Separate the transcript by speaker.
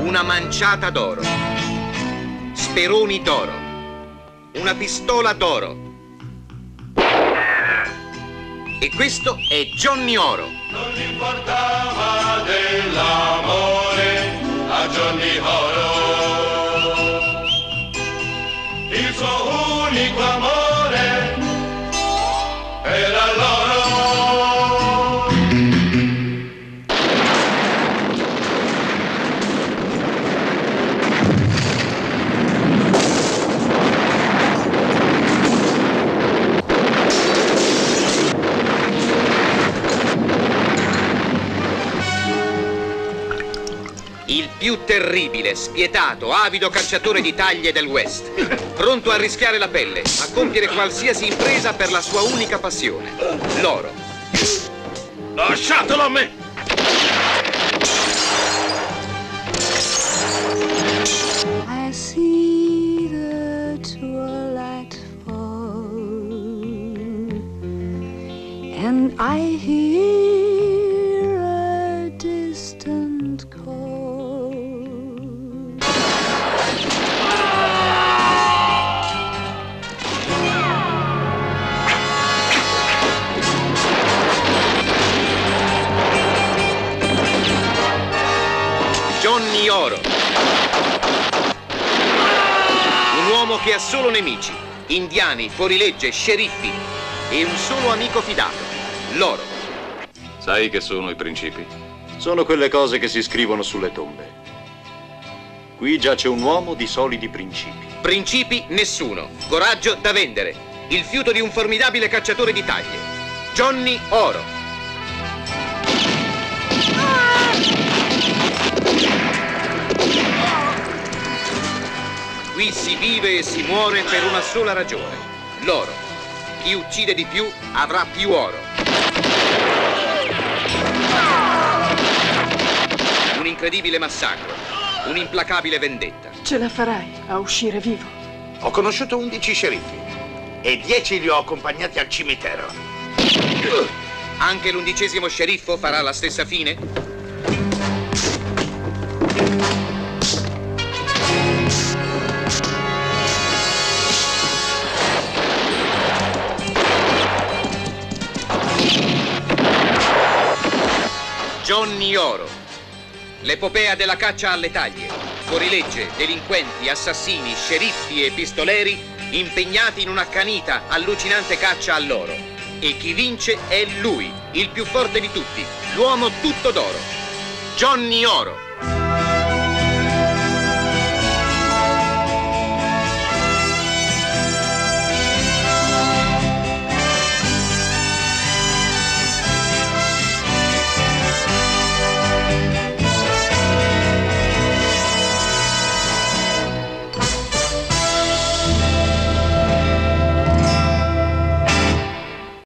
Speaker 1: una manciata d'oro, speroni d'oro, una pistola d'oro. E questo è Johnny Oro.
Speaker 2: Non gli importava dell'amore a Johnny Oro. Il suo unico amore era l'oro.
Speaker 1: Il più terribile, spietato, avido cacciatore di taglie del West, pronto a rischiare la pelle, a compiere qualsiasi impresa per la sua unica passione, l'oro.
Speaker 2: Lasciatelo a me!
Speaker 3: I see the twilight fall and I hear a distant call.
Speaker 1: Johnny Oro. Un uomo che ha solo nemici, indiani, fuorilegge, sceriffi e un solo amico fidato, l'oro.
Speaker 4: Sai che sono i principi?
Speaker 5: Sono quelle cose che si scrivono sulle tombe. Qui giace un uomo di solidi principi.
Speaker 1: Principi nessuno, coraggio da vendere, il fiuto di un formidabile cacciatore di taglie, Johnny Oro. Qui si vive e si muore per una sola ragione, l'oro. Chi uccide di più avrà più oro. Un incredibile massacro, un'implacabile vendetta.
Speaker 6: Ce la farai a uscire vivo?
Speaker 7: Ho conosciuto 11 sceriffi e 10 li ho accompagnati al cimitero.
Speaker 1: Anche l'11° sceriffo farà la stessa fine? Johnny Oro, l'epopea della caccia alle taglie, fuorilegge, delinquenti, assassini, sceriffi e pistoleri impegnati in un'accanita, allucinante caccia all'oro. E chi vince è lui, il più forte di tutti, l'uomo tutto d'oro, Johnny Oro.